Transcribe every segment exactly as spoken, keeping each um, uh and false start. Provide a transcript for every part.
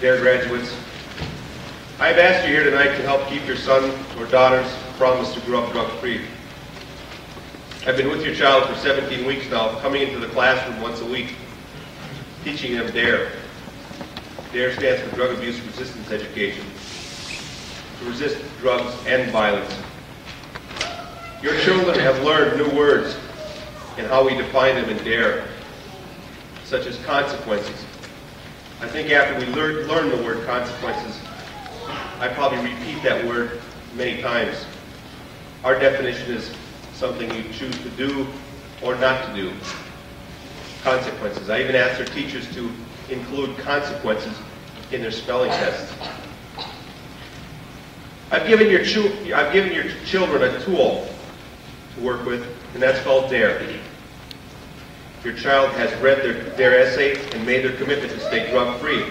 Dear graduates, I've asked you here tonight to help keep your son or daughter's promise to grow up drug-free. I've been with your child for seventeen weeks now, coming into the classroom once a week, teaching them DARE. DARE stands for Drug Abuse Resistance Education, to resist drugs and violence. Your children have learned new words and how we define them in DARE, such as consequences. I think after we learn, learn the word consequences, I probably repeat that word many times. Our definition is something you choose to do or not to do. Consequences. I even asked their teachers to include consequences in their spelling tests. I've given your, I've given your children a tool to work with, and that's called DARE. Your child has read their, their essay and made their commitment to stay drug-free.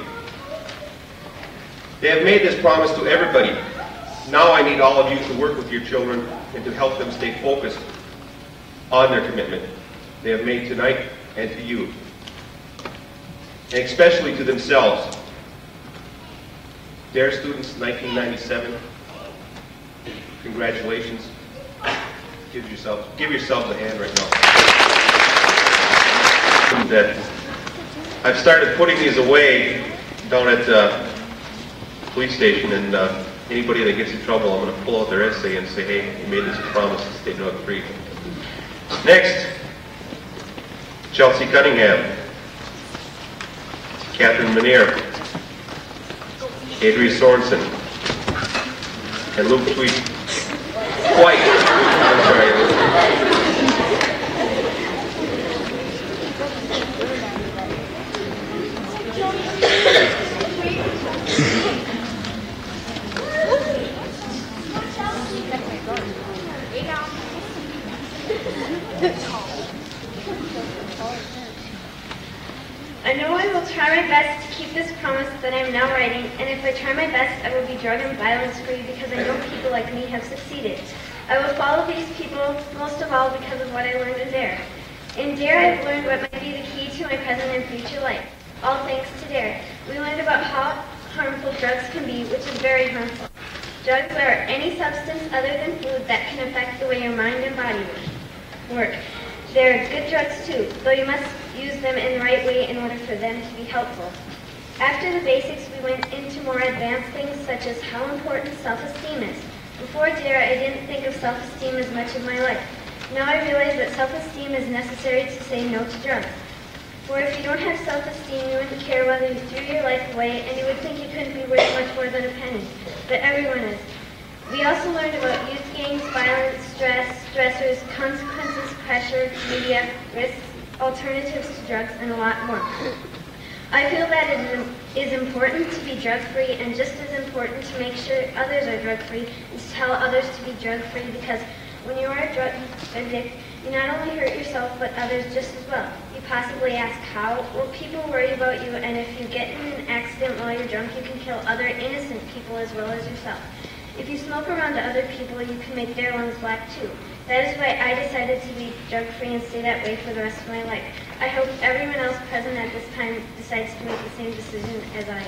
They have made this promise to everybody. Now I need all of you to work with your children and to help them stay focused on their commitment they have made tonight and to you, and especially to themselves. DARE students, nineteen ninety-seven, congratulations. Give yourselves, give yourselves a hand right now. That I've started putting these away down at the police station, and uh, anybody that gets in trouble, I'm going to pull out their essay and say, hey, you made this promise to stay drug-free. Next, Chelsea Cunningham, Catherine Manier, Adria Sorensen, and Luke Tweet. White. I'm sorry. I know I will try my best to keep this promise that I am now writing, and if I try my best, I will be drug and violence free because I know people like me have succeeded. I will follow these people, most of all because of what I learned in DARE. In DARE, I've learned what might be the key to my present and future life, all thanks to DARE. We learned about how harmful drugs can be, which is very harmful. Drugs are any substance other than food that can affect the way your mind and body work. They're good drugs too, though you must use them in the right way in order for them to be helpful. After the basics, we went into more advanced things such as how important self-esteem is. Before DARE, I didn't think of self-esteem as much in my life. Now I realize that self-esteem is necessary to say no to drugs. For if you don't have self-esteem, you wouldn't care whether you threw your life away, and you would think you couldn't be worth much more than a penny. But everyone is. We also learned about youth gangs, violence, stress, stressors, consequences, pressure, media, risks, alternatives to drugs, and a lot more. I feel that it is important to be drug-free, and just as important to make sure others are drug-free and to tell others to be drug-free, because when you are a drug addict, you not only hurt yourself, but others just as well. You possibly ask how? Well, people worry about you, and if you get in an accident while you're drunk, you can kill other innocent people as well as yourself. If you smoke around to other people, you can make their lungs black too. That is why I decided to be drug-free and stay that way for the rest of my life. I hope everyone else present at this time decides to make the same decision as I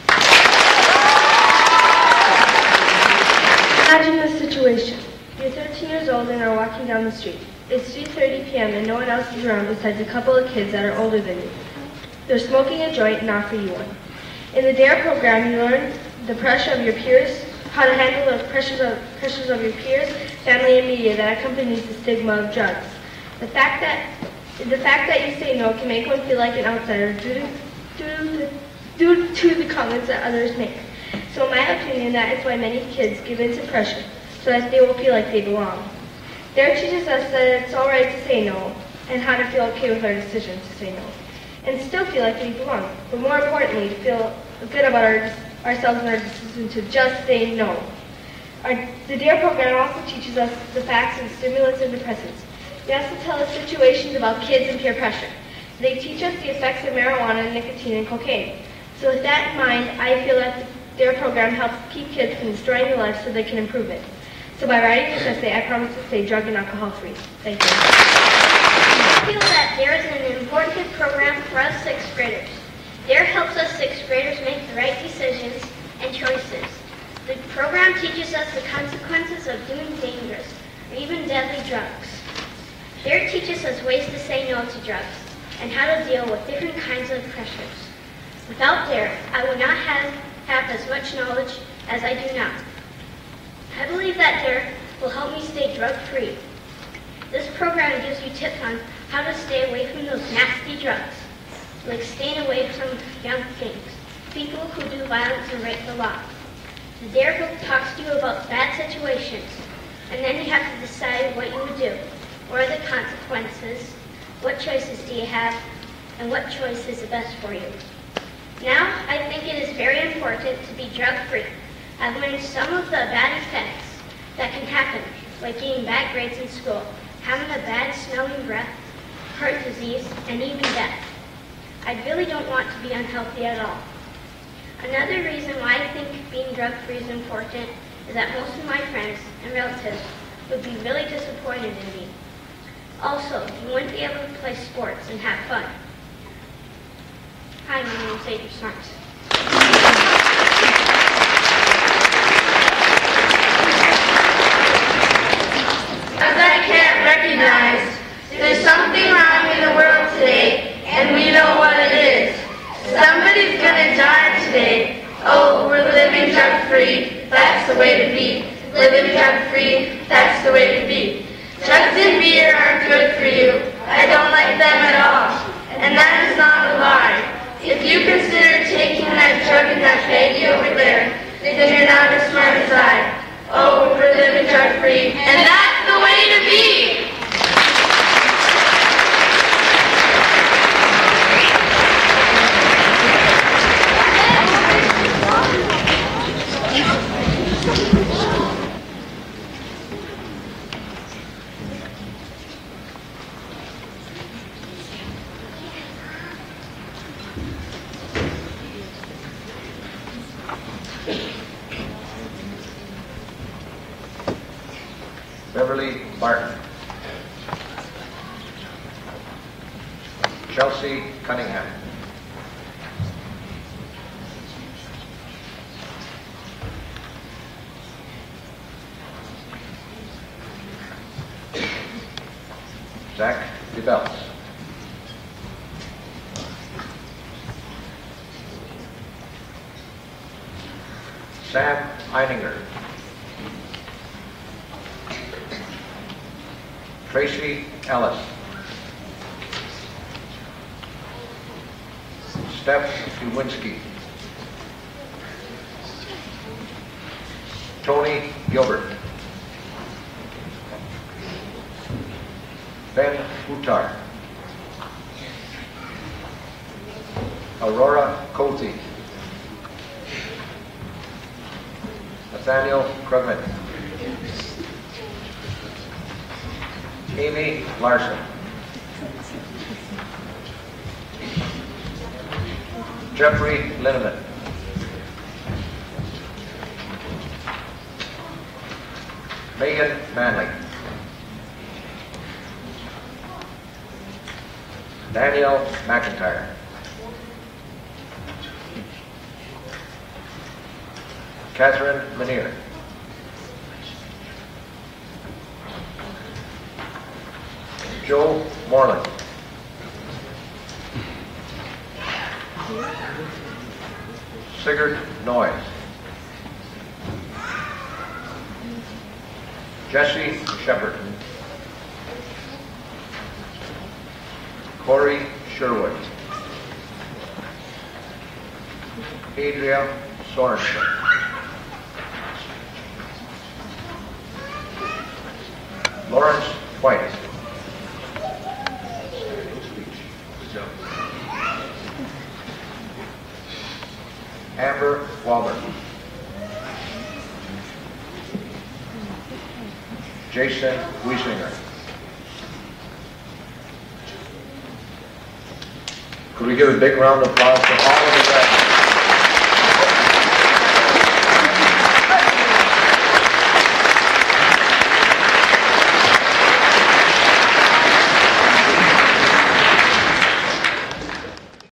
am. Imagine the situation. You're thirteen years old and are walking down the street. It's three thirty p m and no one else is around besides a couple of kids that are older than you. They're smoking a joint and offer you one. In the DARE program, you learn the pressure of your peers, how to handle the pressures of, pressures of your peers, family, and media that accompanies the stigma of drugs. The fact that the fact that you say no can make one feel like an outsider due to, due to, due to the comments that others make. So in my opinion, that is why many kids give in to pressure, so that they will feel like they belong. DARE teaches us that it's all right to say no, and how to feel okay with our decision to say no, and still feel like we belong, but more importantly, to feel good about our, ourselves and our decision to just say no. Our, the DARE program also teaches us the facts of stimulants and depressants. They also tell us situations about kids and peer pressure. They teach us the effects of marijuana, nicotine, and cocaine. So with that in mind, I feel that the DARE program helps keep kids from destroying their lives so they can improve it. So by writing this essay, I promise to stay drug and alcohol free. Thank you. I feel that DARE is an important program for us sixth graders. DARE helps us sixth graders make the right decision Without DARE, I would not have, have as much knowledge as I do now. I believe that DARE will help me stay drug-free. This program gives you tips on how to stay away from those nasty drugs, like staying away from young things, people who do violence and break the law. The DARE book talks to you about bad situations, and then you have to decide what you would do. What are the consequences? What choices do you have? And what choice is the best for you? Now, I think it is very important to be drug-free. I've learned some of the bad effects that can happen, like getting bad grades in school, having a bad smelling breath, heart disease, and even death. I really don't want to be unhealthy at all. Another reason why I think being drug-free is important is that most of my friends and relatives would be really disappointed in me. Also, you wouldn't be able to play sports and have fun. Hi, my name is Adria Sorensen. As I can't recognize, there's something wrong in the world today, and we know what it is. Somebody's gonna die today. Oh, we're living drug-free, that's the way to be. Living drug-free, that's the way to be. Drugs and beer aren't good for you. I don't like them at all. And that is not a lie. If you consider taking that drug in that baggie over there, then you're not as smart as I. Oh, we're living drug-free, and that's the way to be! Beverly Barton. Chelsea Cunningham. Zach DeBelts. Sam Eininger. Tracy Ellis. Steph Duwinski. Tony Gilbert. Ben Utar. Aurora Cote. Nathaniel Krugman. Amy Larson. Jeffrey Linneman. Megan Manley. Danielle McIntyre. Catherine Manier. Joe Moreland. Sigurd Noyes. Jesse Shepard. Corey Sherwood. Adria Sorensen. Lawrence White. Amber Walber. Jason Wiesinger. Could we give a big round of applause to all of the